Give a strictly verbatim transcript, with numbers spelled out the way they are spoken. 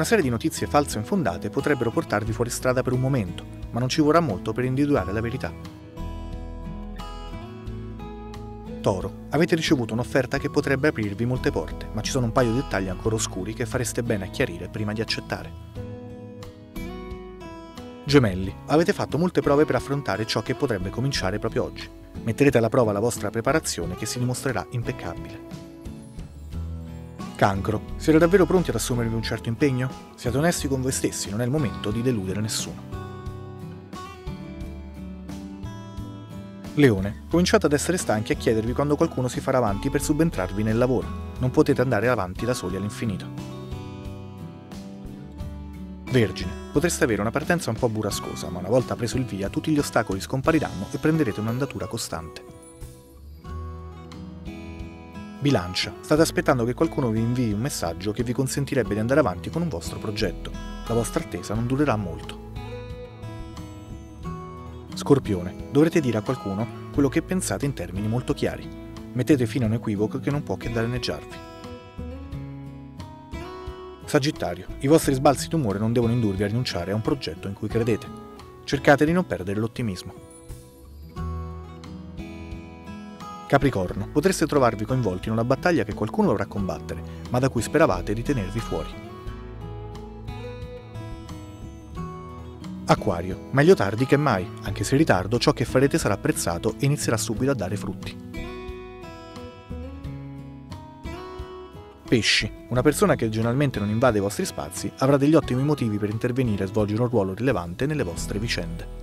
Una serie di notizie false o infondate potrebbero portarvi fuori strada per un momento, ma non ci vorrà molto per individuare la verità. Toro, avete ricevuto un'offerta che potrebbe aprirvi molte porte, ma ci sono un paio di dettagli ancora oscuri che fareste bene a chiarire prima di accettare. Gemelli, avete fatto molte prove per affrontare ciò che potrebbe cominciare proprio oggi. Metterete alla prova la vostra preparazione che si dimostrerà impeccabile. Cancro, siete davvero pronti ad assumervi un certo impegno? Siate onesti con voi stessi, non è il momento di deludere nessuno. Leone, cominciate ad essere stanchi e a chiedervi quando qualcuno si farà avanti per subentrarvi nel lavoro. Non potete andare avanti da soli all'infinito. Vergine, potreste avere una partenza un po' burrascosa, ma una volta preso il via tutti gli ostacoli scompariranno e prenderete un'andatura costante. Bilancia, state aspettando che qualcuno vi invii un messaggio che vi consentirebbe di andare avanti con un vostro progetto. La vostra attesa non durerà molto. Scorpione, dovrete dire a qualcuno quello che pensate in termini molto chiari. Mettete fine a un equivoco che non può che danneggiarvi. Sagittario, i vostri sbalzi d'umore non devono indurvi a rinunciare a un progetto in cui credete. Cercate di non perdere l'ottimismo. Capricorno, potreste trovarvi coinvolti in una battaglia che qualcuno dovrà combattere, ma da cui speravate di tenervi fuori. Acquario, meglio tardi che mai, anche se in ritardo ciò che farete sarà apprezzato e inizierà subito a dare frutti. Pesci, una persona che generalmente non invade i vostri spazi avrà degli ottimi motivi per intervenire e svolgere un ruolo rilevante nelle vostre vicende.